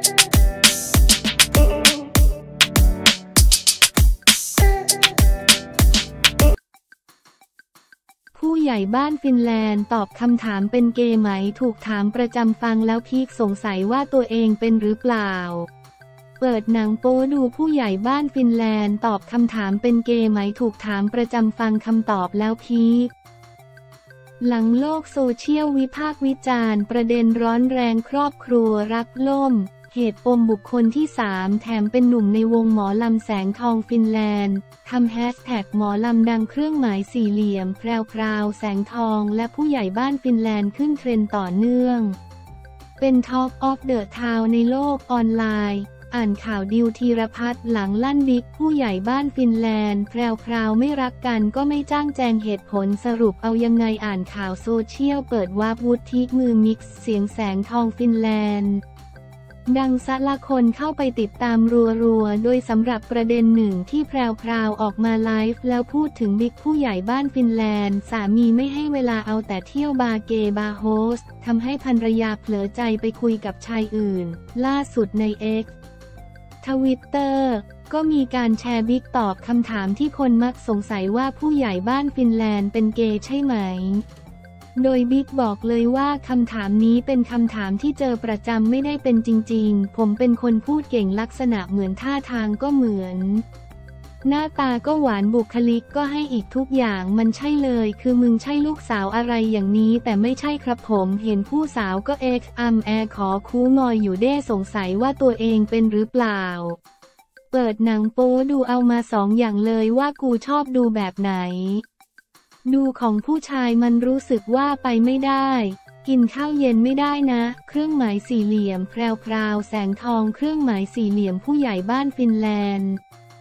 ผู้ใหญ่บ้านฟินแลนด์ตอบคำถามเป็นเกย์ไหมถูกถามประจำฟังแล้วพีคสงสัยว่าตัวเองเป็นหรือเปล่าเปิดหนังโป๊ดูผู้ใหญ่บ้านฟินแลนด์ตอบคำถามเป็นเกย์ไหมถูกถามประจำฟังคำตอบแล้วพีคหลังโลกโซเชียลวิพากษ์วิจารณ์ประเด็นร้อนแรงครอบครัวรักล่มเหตุปมบุคคลที่3แถมเป็นหนุ่มในวงหมอลำแสงทองฟินแลนด์ทำแฮชแท็กหมอลำดังเครื่องหมายสี่เหลี่ยมแพรวแสงทองและผู้ใหญ่บ้านฟินแลนด์ขึ้นเทรนด์ต่อเนื่องเป็น Talk of the Town ในโลกออนไลน์อ่านข่าวดิวธีรพัฒน์หลังลั่นบิ๊กผู้ใหญ่บ้านฟินแลนด์แพรวไม่รักกันก็ไม่จ้างแจงเหตุผลสรุปเอายังไงอ่านข่าวโซเชียลเปิดวาร์ปวุฒิมือมิกซ์เสียงแสงทองฟินแลนด์ดังซะละคนเข้าไปติดตามรัวๆโดยสำหรับประเด็นหนึ่งที่แพรวออกมาไลฟ์แล้วพูดถึงบิ๊กผู้ใหญ่บ้านฟินแลนด์สามีไม่ให้เวลาเอาแต่เที่ยวบาร์เกย์บาร์โฮสทำให้ภรรยาเผลอใจไปคุยกับชายอื่นล่าสุดใน Xทวิตเตอร์ก็มีการแชร์บิ๊กตอบคำถามที่คนมักสงสัยว่าผู้ใหญ่บ้านฟินแลนด์เป็นเกย์ใช่ไหมโดยบิ๊กบอกเลยว่าคำถามนี้เป็นคำถามที่เจอประจำไม่ได้เป็นจริงๆผมเป็นคนพูดเก่งลักษณะเหมือนท่าทางก็เหมือนหน้าตาก็หวานบุคลิกก็ให้อีกทุกอย่างมันใช่เลยคือมึงใช่ลูกสาวอะไรอย่างนี้แต่ไม่ใช่ครับผมเห็นผู้สาวก็แอขอคูงอยอยู่เด้สงสัยว่าตัวเองเป็นหรือเปล่าเปิดหนังโป๊ดูเอามา2 อย่างเลยว่ากูชอบดูแบบไหนดูของผู้ชายมันรู้สึกว่าไปไม่ได้กินข้าวเย็นไม่ได้นะเครื่องหมายสี่เหลี่ยมแพรวแสงทองเครื่องหมายสี่เหลี่ยมผู้ใหญ่บ้านฟินแลนด์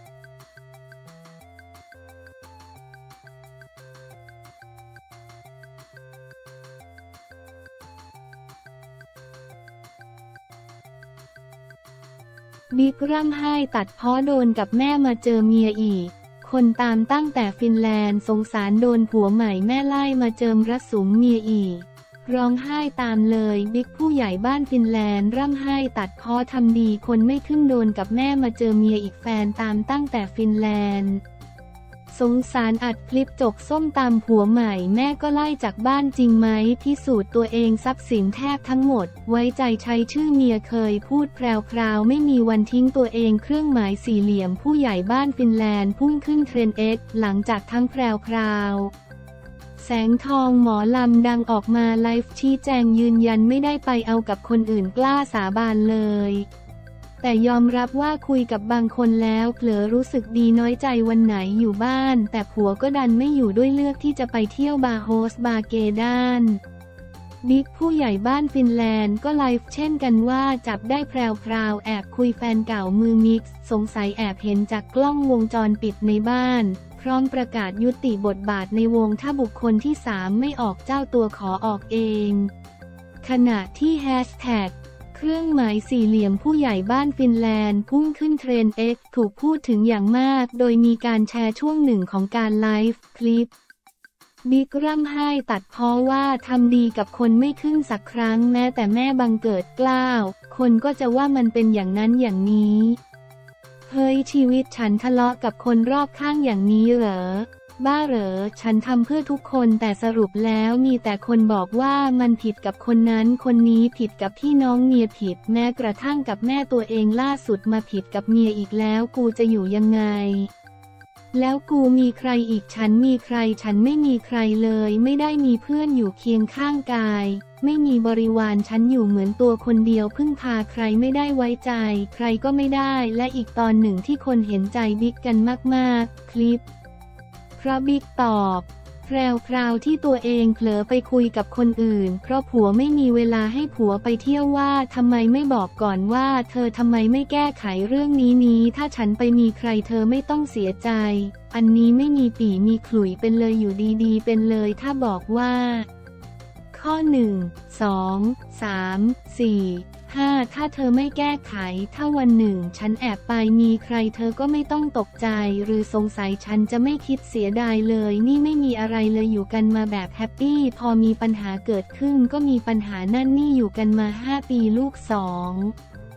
บิ๊กร่ำไห้ตัดพ้อโดนกับแม่มาเจอเมียอีกคนตามตั้งแต่ฟินแลนด์สงสารโดนผัวใหม่แม่ไล่มาเจิมระสุมเมียอีกร้องไห้ตามเลยบิ๊กผู้ใหญ่บ้านฟินแลนด์ร่ำไห้ตัดพ้อทำดีคนไม่ขึ้นโดนกับแม่มาเจอเมียอีกแฟนตามตั้งแต่ฟินแลนด์สงสารอัดคลิปจกส้มตำผัวใหม่แม่ก็ไล่จากบ้านจริงไหมพิสูจน์ตัวเองทรัพย์สินแทบทั้งหมดไว้ใจใช้ชื่อเมียเคยพูดแพรวไม่มีวันทิ้งตัวเองเครื่องหมายสี่เหลี่ยมผู้ใหญ่บ้านฟินแลนด์พุ่งขึ้นเทรนด์ X หลังจากทั้งแพรวแสงทองหมอลำดังออกมาไลฟ์ชี้แจงยืนยันไม่ได้ไปเอากับคนอื่นกล้าสาบานเลยแต่ยอมรับว่าคุยกับบางคนแล้วเผลอรู้สึกดีน้อยใจวันไหนอยู่บ้านแต่ผัวก็ดันไม่อยู่ด้วยเลือกที่จะไปเที่ยวบาร์โฮสบาร์เกย์ด้านบิ๊กผู้ใหญ่บ้านฟินแลนด์ก็ไลฟ์เช่นกันว่าจับได้แพรวแอบคุยแฟนเก่ามือมิกซ์สงสัยแอบเห็นจากกล้องวงจรปิดในบ้านพร้อมประกาศยุติบทบาทในวงถ้าบุคคลที่3ไม่ออกเจ้าตัวขอออกเองขณะที่แฮชแท็กเครื่องหมายสี่เหลี่ยมผู้ใหญ่บ้านฟินแลนด์พุ่งขึ้นเทรนด์ X ถูกพูดถึงอย่างมากโดยมีการแชร์ช่วงหนึ่งของการไลฟ์คลิปบิ๊กร่ำไห้ตัดพ้อว่าทำดีกับคนไม่ขึ้นสักครั้งแม้แต่แม่บังเกิดเกล้าคนก็จะว่ามันเป็นอย่างนั้นอย่างนี้เฮ้ยชีวิตฉันทะเลาะกับคนรอบข้างอย่างนี้เหรอบ้าเหรอฉันทำเพื่อทุกคนแต่สรุปแล้วมีแต่คนบอกว่ามันผิดกับคนนั้นคนนี้ผิดกับพี่น้องเมียผิดแม้กระทั่งกับแม่ตัวเองล่าสุดมาผิดกับเมียอีกแล้วกูจะอยู่ยังไงแล้วกูมีใครอีกฉันมีใครฉันไม่มีใครเลยไม่ได้มีเพื่อนอยู่เคียงข้างกายไม่มีบริวารฉันอยู่เหมือนตัวคนเดียวพึ่งพาใครไม่ได้ไว้ใจใครก็ไม่ได้และอีกตอนหนึ่งที่คนเห็นใจบิ๊กกันมากๆคลิปเพราะบิ๊กตอบแพรวที่ตัวเองเผลอไปคุยกับคนอื่นเพราะผัวไม่มีเวลาให้ผัวไปเที่ยวว่าทำไมไม่บอกก่อนว่าเธอทำไมไม่แก้ไขเรื่องนี้ถ้าฉันไปมีใครเธอไม่ต้องเสียใจอันนี้ไม่มีปี่มีขลุ่ยเป็นเลยอยู่ดีๆเป็นเลยถ้าบอกว่าข้อ1 2 3 4 5ถ้าเธอไม่แก้ไขถ้าวันหนึ่งฉันแอบไปมีใครเธอก็ไม่ต้องตกใจหรือสงสัยฉันจะไม่คิดเสียดายเลยนี่ไม่มีอะไรเลยอยู่กันมาแบบแฮปปี้พอมีปัญหาเกิดขึ้นก็มีปัญหานั่นนี่อยู่กันมา5 ปีลูก2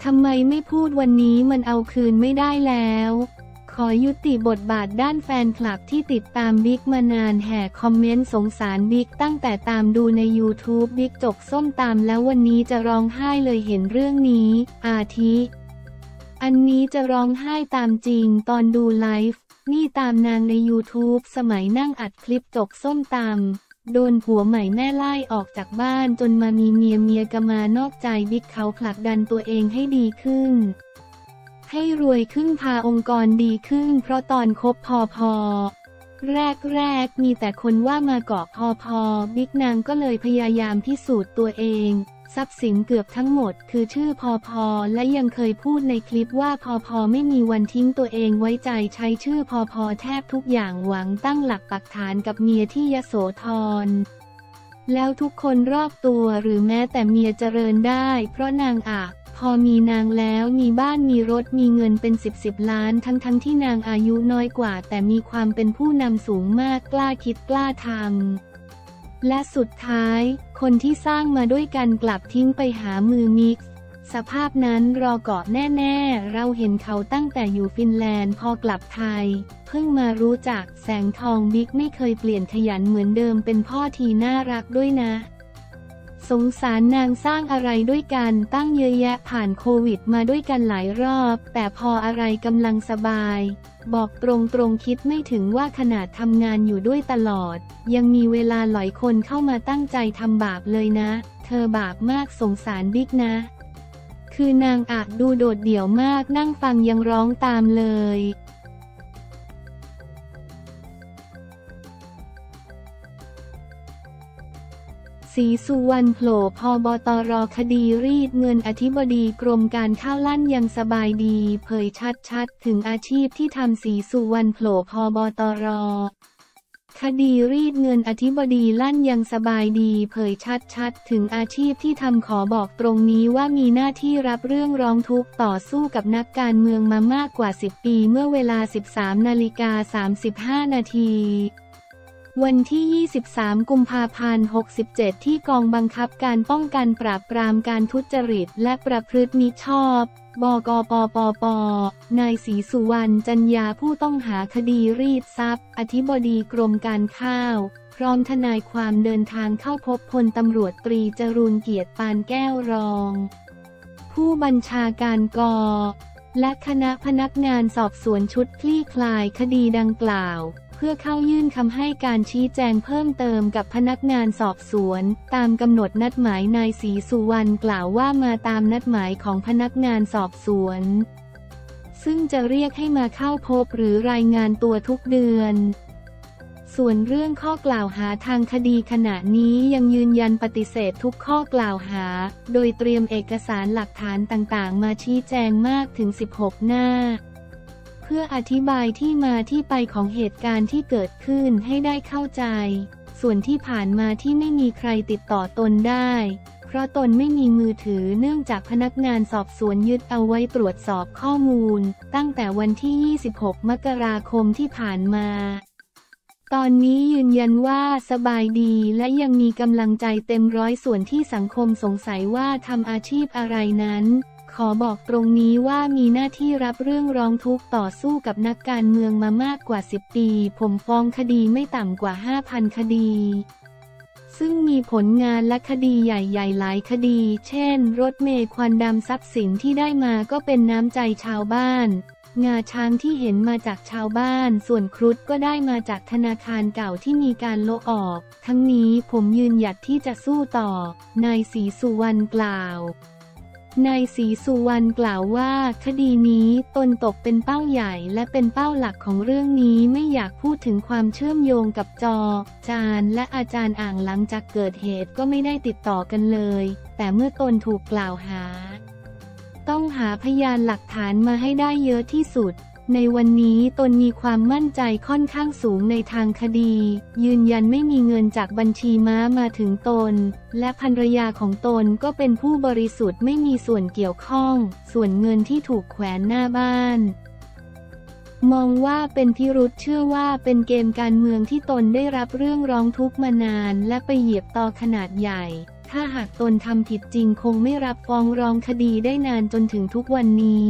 ทำไมไม่พูดวันนี้มันเอาคืนไม่ได้แล้วขอยุติบทบาทด้านแฟนคลับที่ติดตามบิ๊กมานานแห่คอมเมนต์สงสารบิ๊กตั้งแต่ตามดูใน YouTube บิ๊กจกส้มตำแล้ววันนี้จะร้องไห้เลยเห็นเรื่องนี้อาทิอันนี้จะร้องไห้ตามจริงตอนดูไลฟ์นี่ตามนางใน YouTube สมัยนั่งอัดคลิปจกส้มตำโดนผัวใหม่แม่ไล่ออกจากบ้านจนมามีเมียกมานอกใจบิ๊กเขาผลักดันตัวเองให้ดีขึ้นให้รวยขึ้นพาองค์กรดีขึ้นเพราะตอนคบพอแรกมีแต่คนว่ามาเกาะพอบิ๊กนางก็เลยพยายามพิสูจน์ตัวเองทรัพย์สินเกือบทั้งหมดคือชื่อพอและยังเคยพูดในคลิปว่าพอไม่มีวันทิ้งตัวเองไว้ใจใช้ชื่อพอแทบทุกอย่างหวังตั้งหลักปักฐานกับเมียที่ยโสธรแล้วทุกคนรอบตัวหรือแม้แต่เมียเจริญได้เพราะนางพอมีนางแล้วมีบ้านมีรถมีเงินเป็น10ล้านทั้งที่นางอายุน้อยกว่าแต่มีความเป็นผู้นำสูงมากกล้าคิดกล้าทำและสุดท้ายคนที่สร้างมาด้วยกันกลับทิ้งไปหามือมิกซ์สภาพนั้นรอเกาะแน่เราเห็นเขาตั้งแต่อยู่ฟินแลนด์พอกลับไทยเพิ่งมารู้จักแสงทองบิ๊กไม่เคยเปลี่ยนขยันเหมือนเดิมเป็นพ่อทีน่ารักด้วยนะสงสารนางสร้างอะไรด้วยกันตั้งเยอะแยะผ่านโควิดมาด้วยกันหลายรอบแต่พออะไรกำลังสบายบอกตรงคิดไม่ถึงว่าขนาดทำงานอยู่ด้วยตลอดยังมีเวลาหลายคนเข้ามาตั้งใจทำบาปเลยนะเธอบาปมากสงสารบิ๊กนะคือนางดูโดดเดี่ยวมากนั่งฟังยังร้องตามเลยศรีสุวรรณโผล่พบตรคดีรีดเงินอธิบดีกรมการข้าวลั่นยังสบายดีเผยชัดถึงอาชีพที่ทำศรีสุวรรณโผล่พบตรคดีรีดเงินอธิบดีลั่นยังสบายดีเผยชัดถึงอาชีพที่ทำขอบอกตรงนี้ว่ามีหน้าที่รับเรื่องร้องทุกข์ต่อสู้กับนักการเมืองมามากกว่า10ปีเมื่อเวลา 13:35 นาทีวันที่ 23 กุมภาพันธ์ 67 ที่กองบังคับการป้องกันปราบปรามการทุจริตและประพฤติมิชอบบกปปปนายศรีสุวรรณจันยาผู้ต้องหาคดีรีดทรัพย์อธิบดีกรมการข้าวพร้อมทนายความเดินทางเข้าพบพลตำรวจตรีจรูญเกียรติปานแก้วรองผู้บัญชาการก.และคณะพนักงานสอบสวนชุดคลี่คลายคดีดังกล่าวเพื่อเข้ายื่นคำให้การชี้แจงเพิ่มเติมกับพนักงานสอบสวนตามกำหนดนัดหมายนายศรีสุวรรณกล่าวว่ามาตามนัดหมายของพนักงานสอบสวนซึ่งจะเรียกให้มาเข้าพบหรือรายงานตัวทุกเดือนส่วนเรื่องข้อกล่าวหาทางคดีขณะนี้ยังยืนยันปฏิเสธทุกข้อกล่าวหาโดยเตรียมเอกสารหลักฐานต่างๆมาชี้แจงมากถึง16 หน้าเพื่ออธิบายที่มาที่ไปของเหตุการณ์ที่เกิดขึ้นให้ได้เข้าใจส่วนที่ผ่านมาที่ไม่มีใครติดต่อตนได้เพราะตนไม่มีมือถือเนื่องจากพนักงานสอบสวนยึดเอาไว้ตรวจสอบข้อมูลตั้งแต่วันที่ 26 มกราคมที่ผ่านมาตอนนี้ยืนยันว่าสบายดีและยังมีกำลังใจเต็มร้อยส่วนที่สังคมสงสัยว่าทำอาชีพอะไรนั้นขอบอกตรงนี้ว่ามีหน้าที่รับเรื่องร้องทุกข์ต่อสู้กับนักการเมืองมามากกว่า10 ปีผมฟ้องคดีไม่ต่ำกว่า 5,000 คดีซึ่งมีผลงานและคดีใหญ่ๆหลายคดีเช่นรถเมล์ควันดำทรัพย์สินที่ได้มาก็เป็นน้ำใจชาวบ้านงาช้างที่เห็นมาจากชาวบ้านส่วนครุฑก็ได้มาจากธนาคารเก่าที่มีการโละออกทั้งนี้ผมยืนหยัดที่จะสู้ต่อนายศรีสุวรรณกล่าวนายศรีสุวรรณกล่าวว่าคดีนี้ตนตกเป็นเป้าใหญ่และเป็นเป้าหลักของเรื่องนี้ไม่อยากพูดถึงความเชื่อมโยงกับจานและอาจารย์อ่างหลังจากเกิดเหตุก็ไม่ได้ติดต่อกันเลยแต่เมื่อตนถูกกล่าวหาต้องหาพยานหลักฐานมาให้ได้เยอะที่สุดในวันนี้ตนมีความมั่นใจค่อนข้างสูงในทางคดียืนยันไม่มีเงินจากบัญชีม้ามาถึงตนและภรรยาของตนก็เป็นผู้บริสุทธิ์ไม่มีส่วนเกี่ยวข้องส่วนเงินที่ถูกแขวนหน้าบ้านมองว่าเป็นพิรุธเชื่อว่าเป็นเกมการเมืองที่ตนได้รับเรื่องร้องทุกข์มานานและไปเหยียบต่อขนาดใหญ่ทถ้าหากตนทำผิดจริงคงไม่รับฟ้องร้องคดีได้นานจนถึงทุกวันนี้